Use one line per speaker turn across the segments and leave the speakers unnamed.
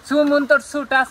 সুমন্তর সুটাস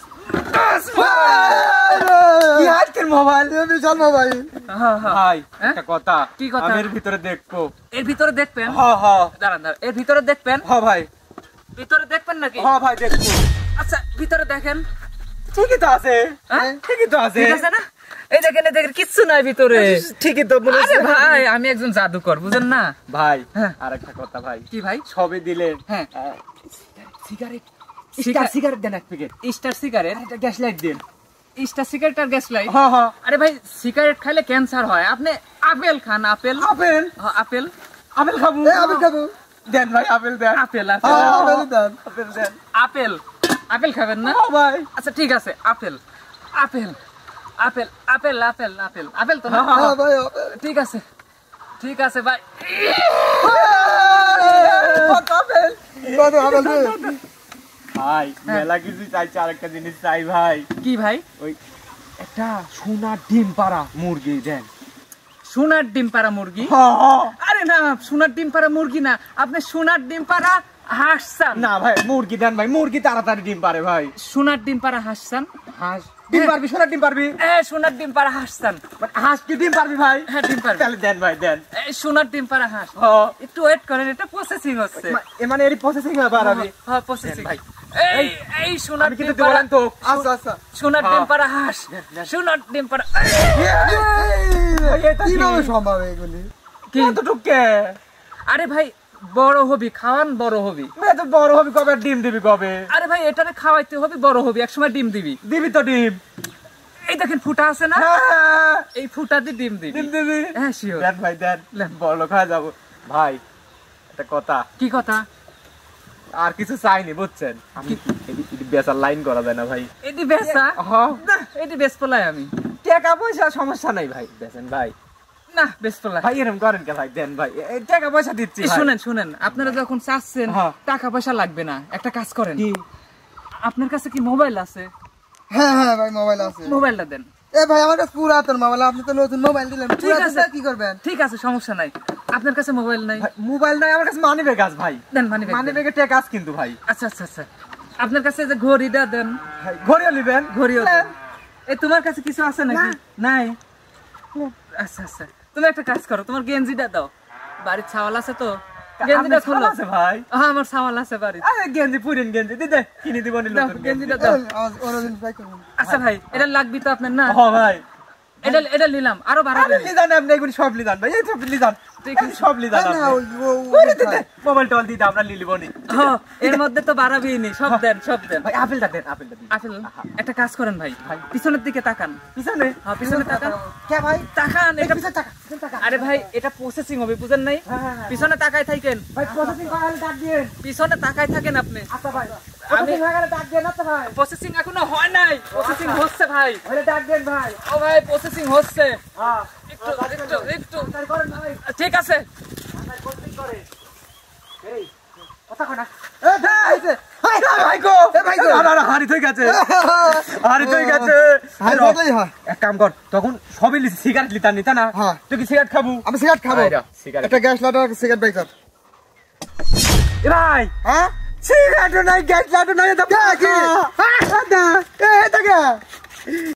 কি আজকের মোবাইল বিশাল মোবাইল
ভাই একটা কথা
কি কথা?
আমি এর ভিতরে দেখবো।
এর ভিতরে দেখবেন? দাঁড়ান দাঁড়ান, এর ভিতরে দেখবেন?
ভাই
ভিতরে দেখবেন নাকি?
ভাই দেখবো।
আচ্ছা ভিতরে দেখেন।
ঠিকই তো আছে,
হ্যাঁ?
ঠিকই তো আছে।
ঠিক আছে না? এই দেখেন, এই দেখেন কিচ্ছু নাই ভিতরে।
ঠিকই তো মনে
আরে
হচ্ছে।
ভাই আমি একজন জাদুকর, বুঝেন না?
ভাই
হ্যাঁ।
আরেকটা কথা ভাই,
কি ভাই?
সবে দিলেন
হ্যাঁ।
সিগারেট,
সিগারেট-
সিগারেট দেন এক প্যাকেট,
স্টার সিগারেট?
একটা গ্যাস লাইট দিন।
স্টার সিগারেট আর গ্যাস লাইট?
হ্যাঁ
আরে ভাই সিগারেট খাইলে ক্যান্সার হয়, আপনি আপেল খান। আপেল
আপেল,
হ্যাঁ, আপেল
আপেল খাবো।
আপেল খাবো
দেন ভাই আপেল দেন।
আপেল
আপেল দেন
আপেল দেন।
আপেল আপেল খাবেন না?
ভাই
আচ্ছা ঠিক আছে, apple apple apple apple apple apple apple তো না?
হ্যাঁ ভাই আপেল
ঠিক আছে, ঠিক আছে ভাই।
আপেল
কত আপেল রে
ভাই মেলা কিছু চাইছে, আরেকটা জিনিস চাই ভাই।
কি ভাই?
ওই একটা সোনার ডিম পাড়া মুরগি দেন।
সোনার ডিম পাড়া মুরগি? আরে না, সোনার ডিম পাড়া মুরগি না, আপনি সোনার ডিম পাড়া হাঁস চান।
না ভাই মুরগি দেন ভাই, মুরগি তাড়াতাড়ি ডিম পারে ভাই।
সোনার ডিম পাড়া হাঁস চান?
হাঁস ডিম পারবি, সোনার ডিম পারবি?
সোনার ডিম পাড়া হাঁস চান?
হাঁস কি ডিম পারবি ভাই?
হ্যাঁ ডিম পারবে।
তাহলে দেন ভাই দেন।
সোনার ডিম পাড়া হাঁস, একটু ওয়েট করেন, এটা প্রসেসিং হচ্ছে।
মানে এর প্রসেসিং হবে আর আমি
হ্যাঁ প্রসেসিং
ভাই।
এই এই সোনার
আমি
ডিম
কিন্তু
পাড়া,
বলেন তো।
আচ্ছা আচ্ছা
সোনার ডিম পাড়া হাঁস, সোনার ডিম পাড়া।
কিভাবে সম্ভব এগুলি
কি
কতটুকু?
আরে ভাই বড় হবি, খাওয়ান বড় হবি।
তো বড় হবি কবে, ডিম দিবি কবে?
আরে ভাই এটারে খাওয়াইতে হবে, বড় হবি, একসময় ডিম দিবি।
দিবি তো ডিম।
এই দেখেন ফুটা আছে না,
হ্যাঁ,
এই ফুটা দিয়ে ডিম দিবি।
ডিম দিবি।
হ্যাঁ শিওর।
দেন ভাই দেন, বড় খাওয়া যাবো ভাই। একটা কথা,
কি কথা?
আর কিছু চাইনি বুঝছেন, আমি বেচার লাইন করা যায় না ভাই।
এটি বেচা? না এটি বেচ পলাই আমি।
টাকা পয়সা সমস্যা নাই ভাই, বেচেন ভাই।
না বেচ পলাই।
ভাই এরকম করেন কে ভাই, দেন ভাই, এই টাকা পয়সা দিচ্ছি ভাই।
শুনেন শুনেন, আপনারা যখন চাচ্ছেন
হ্যাঁ।
টাকা পয়সা লাগবে না, একটা কাজ করেন।
কি?
আপনার কাছে কি মোবাইল আছে?
হ্যাঁ হ্যাঁ ভাই মোবাইল আছে
মোবাইলটা দেন।
এ ভাই আমার কাছে পুরাতন মোবাইল, আপনি তো নতুন মোবাইল দিলেন,
ঠিক আছে।
পুরাতনটা কি করবেন?
ঠিক আছে সমস্যা নাই, আপনার কাছে মোবাইল নাই?
ভাই, মোবাইল নাই আমার কাছে, মানি ব্যাগ আছে ভাই।
দেন মানি
মানি ব্যাগে টাকা আছে কিন্তু ভাই।
আচ্ছা আচ্ছা আচ্ছা, আপনার কাছে যে ঘড়িটা দেন।
ভাই ঘড়িও নিবেন?
ঘড়িও দেন। এই তোমার কাছে কিছু আছে নাকি? নাই। আচ্ছা আচ্ছা, তুমি একটা কাজ করো, তোমার গেঞ্জিটা দাও, বাড়ির ছাওয়াল আছে তো, গেঞ্জিটা
আপনার
খোলো।
ছাওয়াল আছে ভাই?
হ্যাঁ আমার ছাওয়াল আছে বাড়ির।
আরে গেঞ্জি, পুরিন গেঞ্জি দিদে কিনে দিব নি
দাও
নতুন
গেঞ্জিটা
গেঞ্জি।
দাও।
ওরদিন ট্রাই করবেন
আচ্ছা ভাই এটা লাগবি তো আপনার না?
হ্যাঁ ভাই।
এটা এটা নিলাম, আরো
আরে
বাড়াবেন?
লিজান, আপনি এগুলি সব লিজান ভাই, এই সব লিজান,
ঠিক আছে।
সব লিজান
না
আপনি।
ওই
ওরে দিদে, মোবাইল টোল দিদে আমরা লিলিব নি।
হ্যাঁ এর মধ্যে তো বাড়াবেই নি, সব দেন সব দেন।
ভাই আপেলটা দেন, আপেলটা দিন।
আসলে একটা কাজ করেন ভাই, পিছনের দিকে তাকান।
পিছনে?
হ্যাঁ পিছনে তাকান,
কে ভাই
তাকান। এটা
পিছনে টাকা পিছনে টাকা
আরে ভাই এটা প্রসেসিং হবে, বুঝেন নাই? পিছনে তাকায় থাকেন,
ভাই প্রসেসিং করালে ডাক দিন
পিছনে তাকায় থাকেন আপনি।
আচ্ছা ভাই
আমি
প্রসেসিং হয়ে গেলে ডাক দেন না তো ভাই
প্রসেসিং এখনো হয় নাই, প্রসেসিং হচ্ছে ভাই।
হলে ডাক দেন ভাই
ও ভাই প্রসেসিং হচ্ছে,
হ্যাঁ
একটু একটু একটু।
তাই করেন ভাই
ঠিক আছে।
প্রসেসিং করে এই কথা কয় না
এ ভাই, হাই ভাই গো,
এ ভাই গো।
না হারি হয়ে গেছে, হারি হয়ে গেছে।
হাই বললেই হয়
এক কাম কর, তখন সবই সিগারেট লিতা নিতা না,
হ্যাঁ।
তুই কি সিগারেট খাবো?
আমি সিগারেট খাবো
আইরা, সিগারেট।
একটা গ্যাস লাইটার সিগারেট বাই কর
এ ভাই
হ্যাঁ
সিগারেট নাই, গ্যাস লাইটার নাই,
কি? হ্যাঁ এ এটা কে